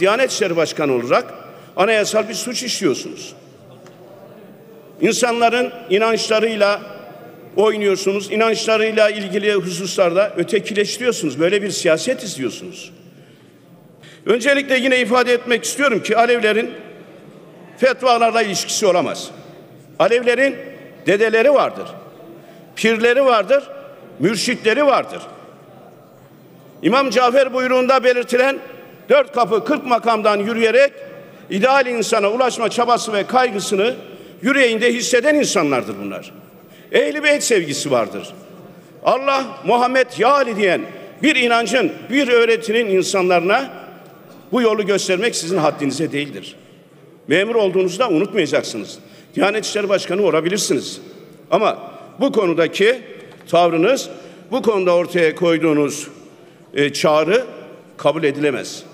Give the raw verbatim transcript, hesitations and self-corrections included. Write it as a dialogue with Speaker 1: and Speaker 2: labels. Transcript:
Speaker 1: Diyanet İşleri Başkanı olarak anayasal bir suç işliyorsunuz. İnsanların inançlarıyla oynuyorsunuz, inançlarıyla ilgili hususlarda ötekileştiriyorsunuz. Böyle bir siyaset izliyorsunuz. Öncelikle yine ifade etmek istiyorum ki Alevlerin fetvalarla ilişkisi olamaz. Alevlerin dedeleri vardır, pirleri vardır, mürşitleri vardır. İmam Cafer buyruğunda belirtilen dört kapı kırk makamdan yürüyerek ideal insana ulaşma çabası ve kaygısını yüreğinde hisseden insanlardır bunlar. Ehl-i Beyt sevgisi vardır. Allah, Muhammed ya Ali diyen bir inancın, bir öğretinin insanlarına bu yolu göstermek sizin haddinize değildir. Memur olduğunuzda unutmayacaksınız. Diyanet İşleri Başkanı olabilirsiniz. Ama bu konudaki tavrınız, bu konuda ortaya koyduğunuz e, çağrı kabul edilemez.